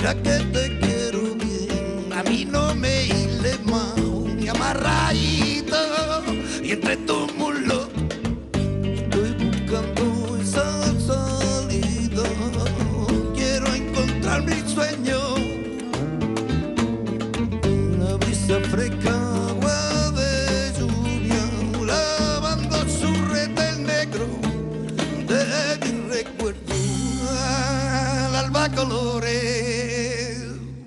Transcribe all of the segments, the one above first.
mira que te quiero bien, a mí no me hiles más, ni amarradito, y entre tus muslos estoy buscando esa salida. Quiero encontrar mi sueño, una brisa fresca, agua de lluvia, lavando su retel negro de mi recuerdo, al alba colores,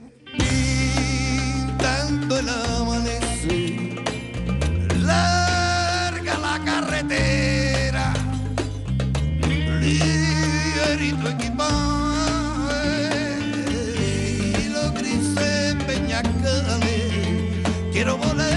pintando el amanecer, larga la carretera, ligerito equipaje, y los grises peñacales, quiero volar.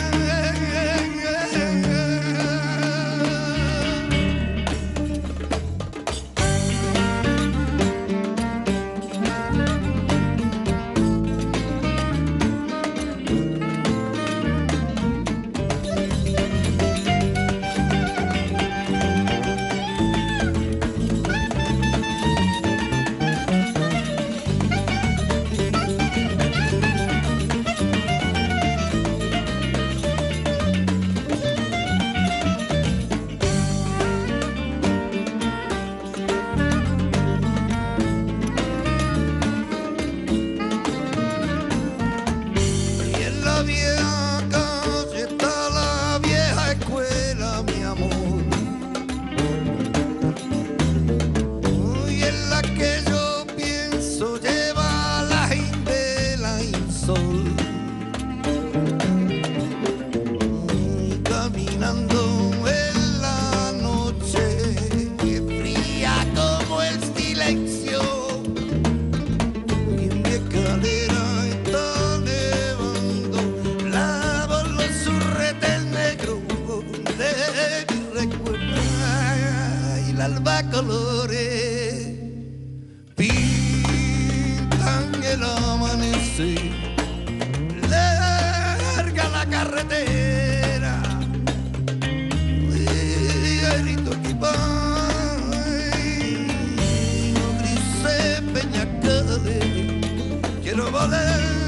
Alba colores pintan el amanecer, larga la carretera, ligerito equipaje, los grises peñacales, quiero volar.